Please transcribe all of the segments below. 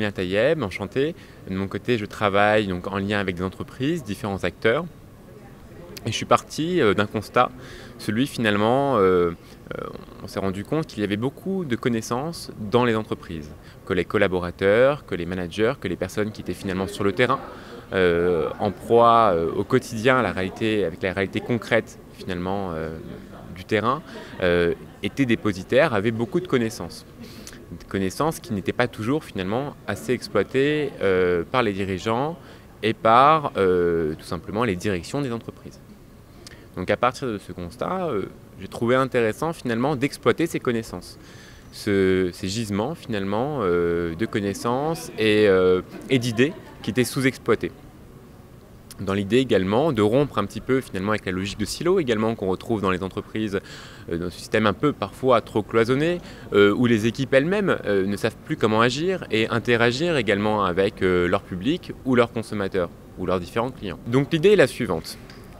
Aurélien Taïeb, enchanté. De mon côté, je travaille donc en lien avec des entreprises, différents acteurs. Et je suis parti d'un constat, celui finalement, on s'est rendu compte qu'il y avait beaucoup de connaissances dans les entreprises, que les collaborateurs, que les managers, que les personnes qui étaient finalement sur le terrain, en proie au quotidien avec la réalité concrète finalement du terrain, étaient dépositaires, avaient beaucoup de connaissances. Des connaissances qui n'étaient pas toujours finalement assez exploitées par les dirigeants et par tout simplement les directions des entreprises. Donc à partir de ce constat, j'ai trouvé intéressant finalement d'exploiter ces connaissances, ces gisements finalement de connaissances et d'idées qui étaient sous-exploitées. Dans l'idée également de rompre un petit peu finalement avec la logique de silo également qu'on retrouve dans les entreprises, dans ce système un peu parfois trop cloisonné, où les équipes elles-mêmes ne savent plus comment agir et interagir également avec leur public ou leurs consommateurs ou leurs différents clients. Donc l'idée est la suivante.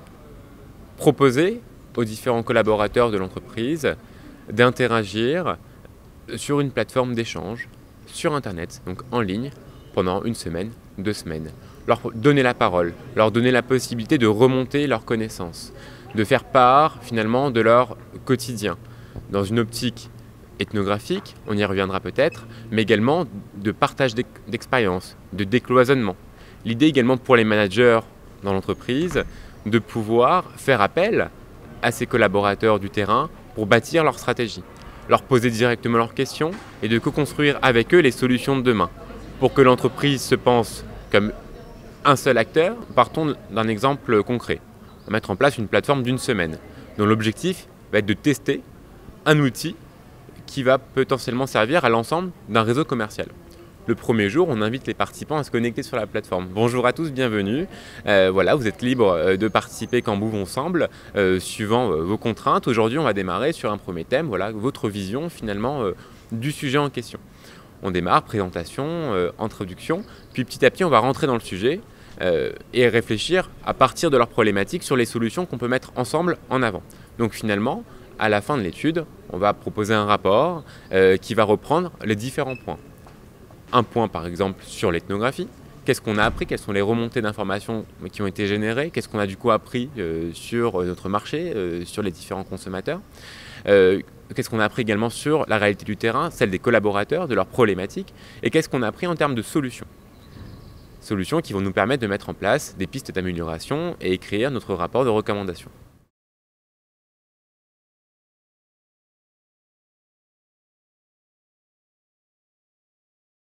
Proposer aux différents collaborateurs de l'entreprise d'interagir sur une plateforme d'échange sur Internet, donc en ligne, pendant une semaine, 2 semaines. Leur donner la parole, leur donner la possibilité de remonter leurs connaissances, de faire part finalement de leur quotidien, dans une optique ethnographique, on y reviendra peut-être, mais également de partage d'expériences, de décloisonnement. L'idée également pour les managers dans l'entreprise, de pouvoir faire appel à ces collaborateurs du terrain pour bâtir leur stratégie, leur poser directement leurs questions et de co-construire avec eux les solutions de demain. Pour que l'entreprise se pense comme un seul acteur, partons d'un exemple concret. On va mettre en place une plateforme d'une semaine, dont l'objectif va être de tester un outil qui va potentiellement servir à l'ensemble d'un réseau commercial. Le premier jour, on invite les participants à se connecter sur la plateforme. Bonjour à tous, bienvenue. Voilà, vous êtes libres de participer quand bon vous semble, suivant vos contraintes. Aujourd'hui, on va démarrer sur un premier thème, voilà, votre vision finalement du sujet en question. On démarre, présentation, introduction, puis petit à petit, on va rentrer dans le sujet et réfléchir à partir de leurs problématiques sur les solutions qu'on peut mettre ensemble en avant. Donc finalement, à la fin de l'étude, on va proposer un rapport qui va reprendre les différents points. Un point par exemple sur l'ethnographie, qu'est-ce qu'on a appris, quelles sont les remontées d'informations qui ont été générées, qu'est-ce qu'on a du coup appris sur notre marché, sur les différents consommateurs, qu'est-ce qu'on a appris également sur la réalité du terrain, celle des collaborateurs, de leurs problématiques, et qu'est-ce qu'on a appris en termes de solutions. Solutions qui vont nous permettre de mettre en place des pistes d'amélioration et écrire notre rapport de recommandation.